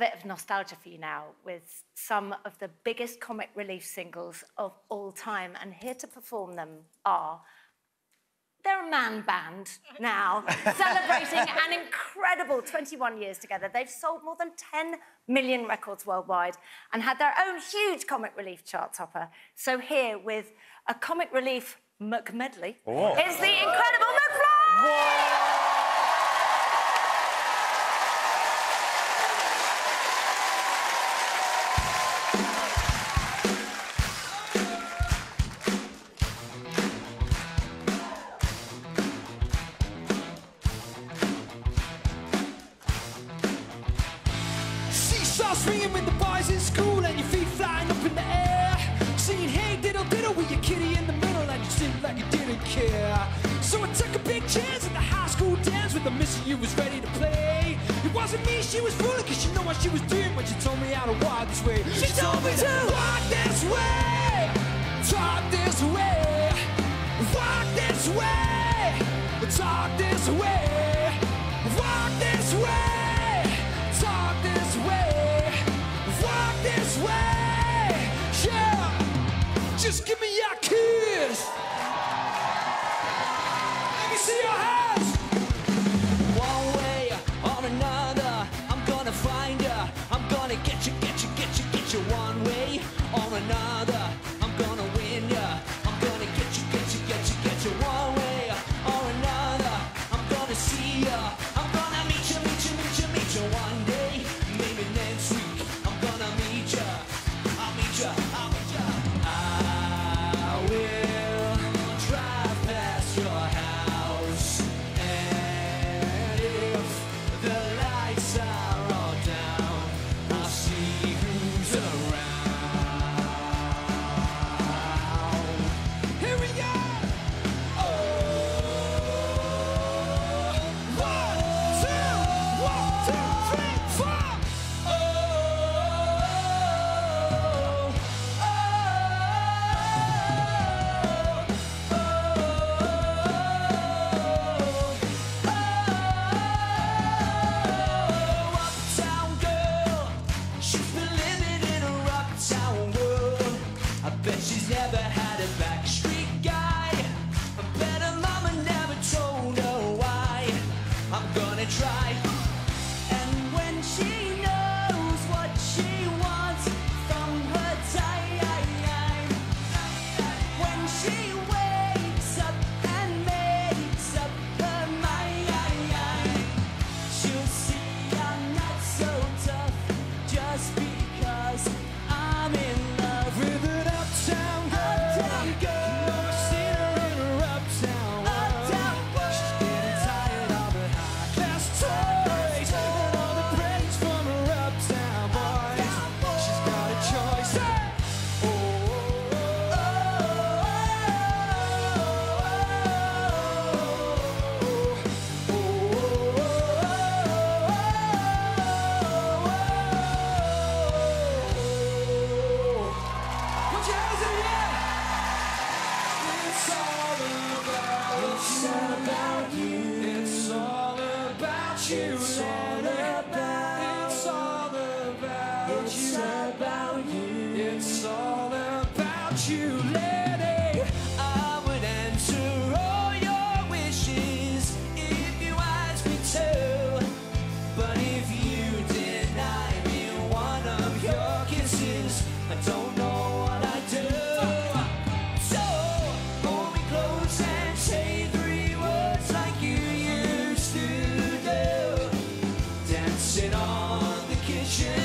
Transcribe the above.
bit of nostalgia for you now with some of the biggest comic relief singles of all time. And here to perform them are... They're a man band now, celebrating an incredible 21 years together. They've sold more than 10 million records worldwide and had their own huge comic relief chart topper. So here, with a comic relief Medley, is the incredible McFly! Whoa. Swinging with the boys in school and your feet flying up in the air. Singing hey diddle diddle with your kitty in the middle and you seemed like you didn't care. So I took a big chance at the high school dance with the missing you was ready to play. It wasn't me she was fooling cause she know what she was doing when she told me how to walk this way. She told me to walk this way, talk this way, walk this way, talk this way, walk this way, talk this way. Walk this way, yeah. Just give me your kiss. Let me see your hands. One way or another, I'm gonna find you. I'm gonna get you, get you, get you, get you. One way or another, I'm gonna win you. I'm gonna get you, get you, get you, get you. One way or another, I'm gonna see you. I'm gonna meet you, meet you, meet you, meet you. One day, maybe next week. I'll meet you. I will drive past your house, and if the lights are all down, I'll see who's around. Here we go. One, two, three, four. She's never had a backstreet guy. I bet her mama never told her why. I'm gonna try. And when she knows what she wants from her time, when she wakes up and makes up her mind, she'll see I'm not so tough just because I'm in love with an uptown girl. You know I've seen her in her uptown world. She's getting tired of her high-class toys and all the praise from her uptown boys. She's got a choice. Put your hands in the air. It's all about you. It's all about you. It's all about you. It's all about you, lady. I would answer all your wishes if you asked me to. But if you deny me one of your kisses, I don't know what I'd do. So hold me close and say 3 words like you used to do. Dancing on the kitchen